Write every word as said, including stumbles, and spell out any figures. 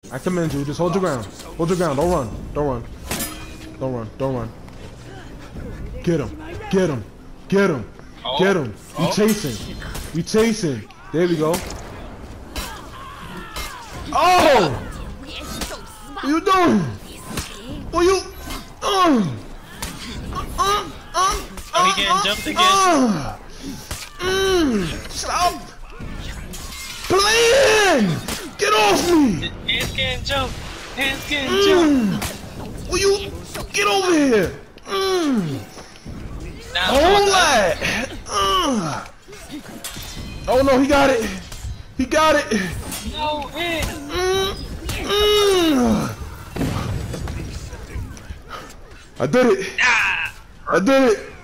I commend you. Just hold your ground. Hold your ground. Don't run. Don't run. Don't run. Don't run. Get him. Get him. Get him. Oh. Get him. We Oh. chasing. We chasing. There we go. Oh! What you doing? What you? Uh, uh, uh, Oh, he getting jumped again. Uh, mm, stop playing! Get off me! Hands getting jumped. Hands getting Mm. jumped. Will you get over here? Mm. Now, Hold that! Uh. Oh no, he got it! He got it! No hit. Mm. Mm. I did it! Ah. I did it!